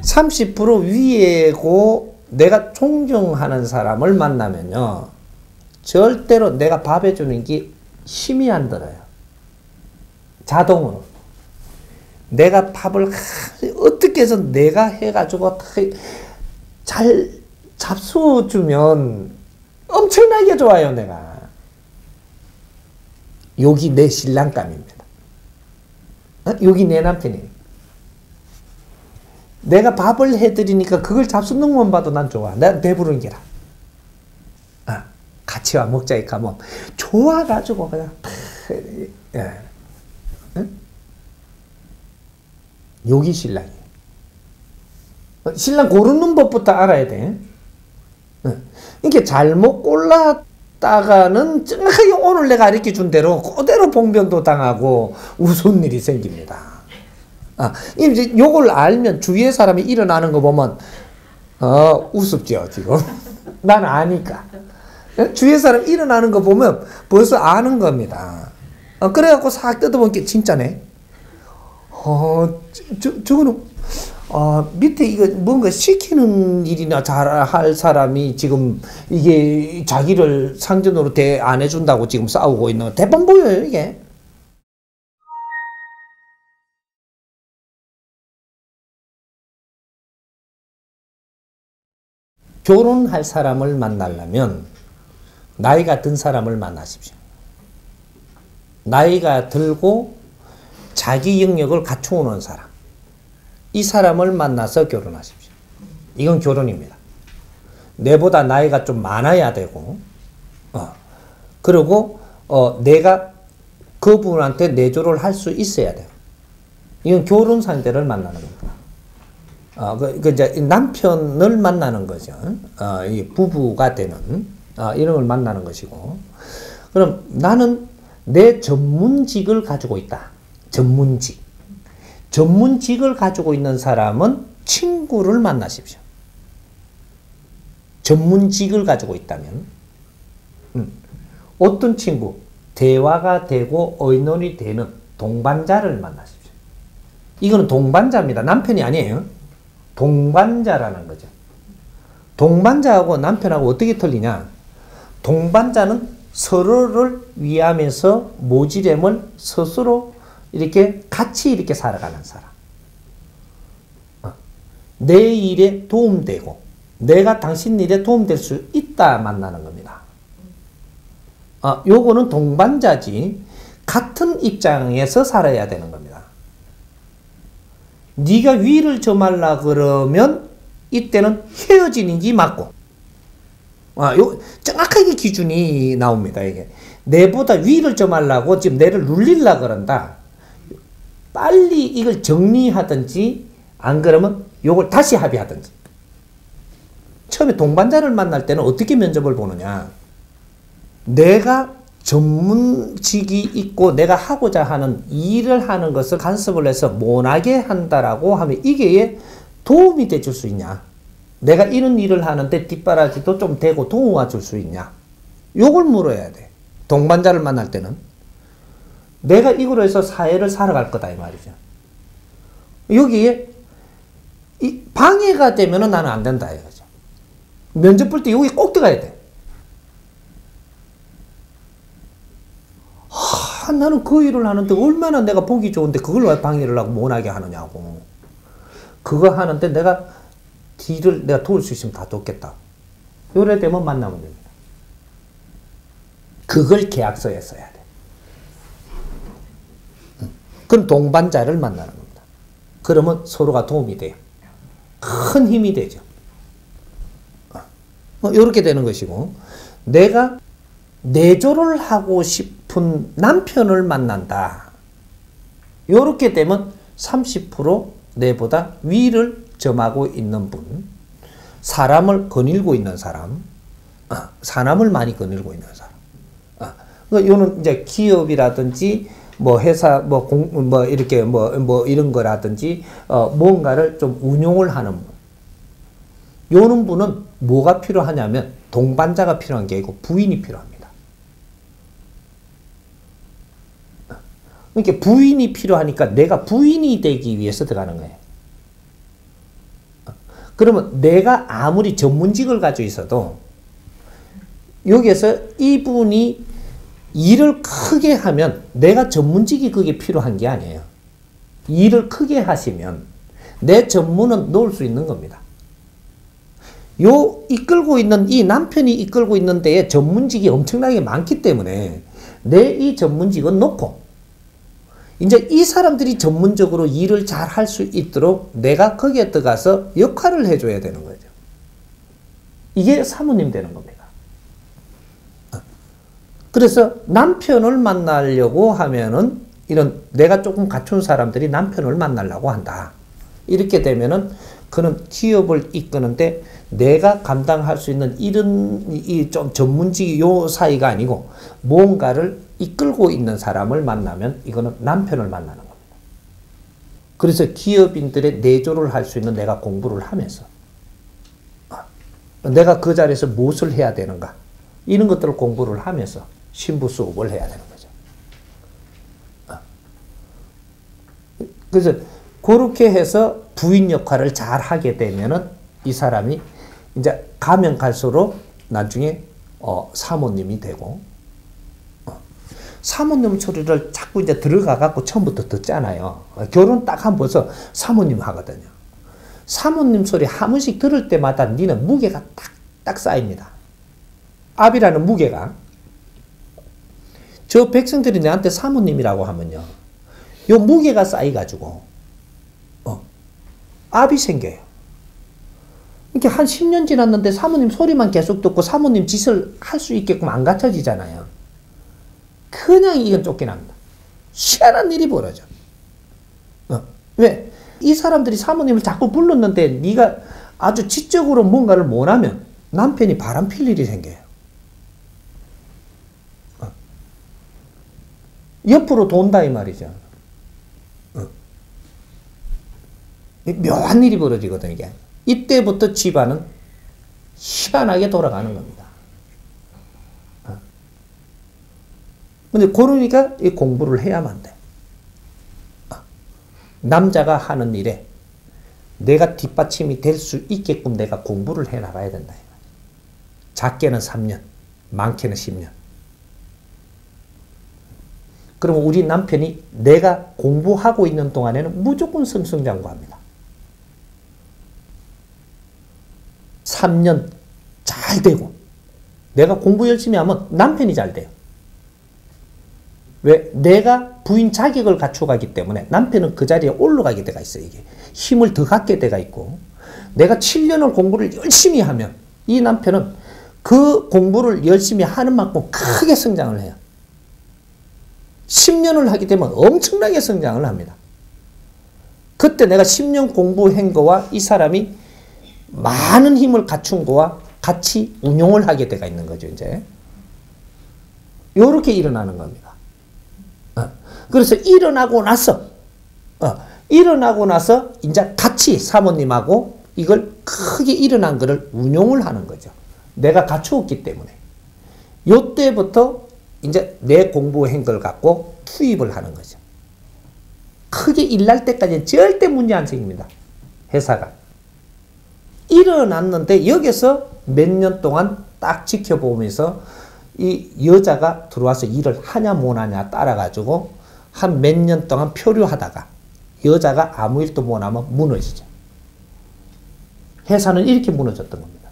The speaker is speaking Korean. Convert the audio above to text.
30% 위에고 내가 존경하는 사람을 만나면요. 절대로 내가 밥 해주는 게 힘이 안 들어요. 자동으로. 내가 밥을 어떻게 해서 내가 해가지고 잘 잡수어주면 엄청나게 좋아요, 내가. 여기 내 신랑감입니다. 여기 내 남편이에요. 내가 밥을 해드리니까 그걸 잡수는 것만 봐도 난 좋아. 난 배부른 게라. 같이 와 먹자 이 가면 좋아가지고 그냥 예. 응? 여기 신랑이에요. 신랑 고르는 법부터 알아야 돼. 이렇게 잘못 골랐다가는 정확하게 오늘 내가 가르쳐준 대로 그대로 봉변도 당하고 우스운 일이 생깁니다. 이제 요걸 알면 주위의 사람이 일어나는 거 보면 우습죠 지금. 난 아니까. 주위의 사람 일어나는 거 보면 벌써 아는 겁니다. 그래갖고 싹 뜯어보니까 진짜네. 저거는 밑에 이거 뭔가 시키는 일이나 잘할 사람이 지금 이게 자기를 상전으로 대 안 해준다고 지금 싸우고 있는 거 대빵 보여요 이게. 결혼할 사람을 만나려면 나이가 든 사람을 만나십시오. 나이가 들고 자기 영역을 갖추어놓은 사람. 이 사람을 만나서 결혼하십시오. 이건 결혼입니다. 내보다 나이가 좀 많아야 되고, 그리고 내가 그분한테 내조를 할 수 있어야 돼요. 이건 결혼 상대를 만나는 겁니다. 이제 남편을 만나는 거죠. 이 부부가 되는 이런 걸 만나는 것이고, 그럼 나는 내 전문직을 가지고 있다. 전문직을 가지고 있는 사람은 친구를 만나십시오. 전문직을 가지고 있다면 어떤 친구? 대화가 되고 의논이 되는 동반자를 만나십시오. 이거는 동반자입니다. 남편이 아니에요. 동반자라는 거죠. 동반자하고 남편하고 어떻게 틀리냐? 동반자는 서로를 위하면서 모지렘을 스스로 이렇게 같이 이렇게 살아가는 사람. 내 일에 도움되고 내가 당신 일에 도움될 수 있다 만나는 겁니다. 요거는 동반자지 같은 입장에서 살아야 되는 겁니다. 네가 위를 점하려 그러면 이때는 헤어지는지 맞고 요 정확하게 기준이 나옵니다. 이게 내보다 위를 점하려고 지금 내를 눌리려 그런다. 빨리 이걸 정리하든지 안 그러면 요걸 다시 합의하든지. 처음에 동반자를 만날 때는 어떻게 면접을 보느냐. 내가 전문직이 있고 내가 하고자 하는 일을 하는 것을 간섭을 해서 못하게 한다라고 하면 이게 도움이 돼 줄 수 있냐. 내가 이런 일을 하는데 뒷바라지도 좀 되고 도와줄 수 있냐. 요걸 물어야 돼. 동반자를 만날 때는. 내가 이걸로 해서 사회를 살아갈 거다 이 말이죠. 여기에 방해가 되면은 나는 안 된다 이거죠. 면접 볼 때 여기 꼭 들어가야 돼. 나는 그 일을 하는데 얼마나 내가 보기 좋은데 그걸 왜 방해를 하고 못하게 하느냐고. 그거 하는데 내가 뒤를 내가 도울 수 있으면 다 돕겠다. 요래 되면 만나면 됩니다. 그걸 계약서에 써야 돼. 그럼 동반자를 만나는 겁니다. 그러면 서로가 도움이 돼요. 큰 힘이 되죠. 이렇게 되는 것이고, 내가 내조를 하고 싶은 남편을 만난다. 이렇게 되면 30% 내보다 위를 점하고 있는 분, 사람을 거닐고 있는 사람, 사람을 많이 거닐고 있는 사람. 요는 이제 기업이라든지 뭐 회사 뭐 이렇게 뭐 이런 거라든지 뭔가를 좀 운용을 하는 분. 요런 분은 뭐가 필요하냐면 동반자가 필요한 게 아니고 부인이 필요합니다. 그러니까 부인이 필요하니까 내가 부인이 되기 위해서 들어가는 거예요. 그러면 내가 아무리 전문직을 가지고 있어도 여기에서 이분이 일을 크게 하면 내가 전문직이 그게 필요한 게 아니에요. 일을 크게 하시면 내 전문은 놓을 수 있는 겁니다. 이끌고 있는 이 남편이 이끌고 있는 데에 전문직이 엄청나게 많기 때문에 내 이 전문직은 놓고 이제 이 사람들이 전문적으로 일을 잘 할 수 있도록 내가 거기에 들어가서 역할을 해줘야 되는 거죠. 이게 사모님 되는 겁니다. 그래서 남편을 만나려고 하면은 이런 내가 조금 갖춘 사람들이 남편을 만나려고 한다. 이렇게 되면은 그는 기업을 이끄는데 내가 감당할 수 있는 이런 이 좀 전문직 요 사이가 아니고 뭔가를 이끌고 있는 사람을 만나면 이거는 남편을 만나는 겁니다. 그래서 기업인들의 내조를 할 수 있는 내가 공부를 하면서 내가 그 자리에서 무엇을 해야 되는가 이런 것들을 공부를 하면서 신부 수업을 해야 되는 거죠. 그래서 그렇게 해서 부인 역할을 잘 하게 되면은 이 사람이 이제 가면 갈수록 나중에 사모님이 되고 사모님 소리를 자꾸 이제 들어가 갖고 처음부터 듣잖아요. 결혼 딱 한 번 벌써 사모님 하거든요. 사모님 소리 한 번씩 들을 때마다 니는 무게가 딱딱 쌓입니다. 압이라는 무게가. 저 백성들이 내한테 사모님이라고 하면요. 요 무게가 쌓여가지고 압이 생겨요. 이렇게 한 10년 지났는데 사모님 소리만 계속 듣고 사모님 짓을 할 수 있게끔 안 갖춰지잖아요. 그냥 이건 쫓겨납니다. 희한한 일이 벌어져. 왜? 이 사람들이 사모님을 자꾸 불렀는데 네가 아주 지적으로 뭔가를 못하면 남편이 바람 필 일이 생겨요. 옆으로 돈다 이 말이죠. 묘한 일이 벌어지거든요. 이게. 이때부터 집안은 희한하게 돌아가는 겁니다. 근데 그러니까 이 공부를 해야만 돼. 남자가 하는 일에 내가 뒷받침이 될 수 있게끔 내가 공부를 해 나가야 된다. 작게는 3년, 많게는 10년. 그러면 우리 남편이 내가 공부하고 있는 동안에는 무조건 승승장구합니다. 3년 잘 되고 내가 공부 열심히 하면 남편이 잘 돼요. 왜? 내가 부인 자격을 갖춰가기 때문에 남편은 그 자리에 올라가게 돼가 있어요. 이게 힘을 더 갖게 돼가 있고 내가 7년을 공부를 열심히 하면 이 남편은 그 공부를 열심히 하는 만큼 크게 성장을 해요. 10년을 하게 되면 엄청나게 성장을 합니다. 그때 내가 10년 공부한 거와 이 사람이 많은 힘을 갖춘 거와 같이 운용을 하게 돼가 있는 거죠, 이제. 요렇게 일어나는 겁니다. 그래서 일어나고 나서 이제 같이 사모님하고 이걸 크게 일어난 거를 운용을 하는 거죠. 내가 갖추었기 때문에. 요때부터 이제 내 공부한 걸 갖고 투입을 하는 거죠. 크게 일날 때까지는 절대 문제 안 생깁니다. 회사가. 일어났는데 여기서 몇 년 동안 딱 지켜보면서 이 여자가 들어와서 일을 하냐 못하냐 따라가지고 한 몇 년 동안 표류하다가 여자가 아무 일도 못하면 무너지죠. 회사는 이렇게 무너졌던 겁니다.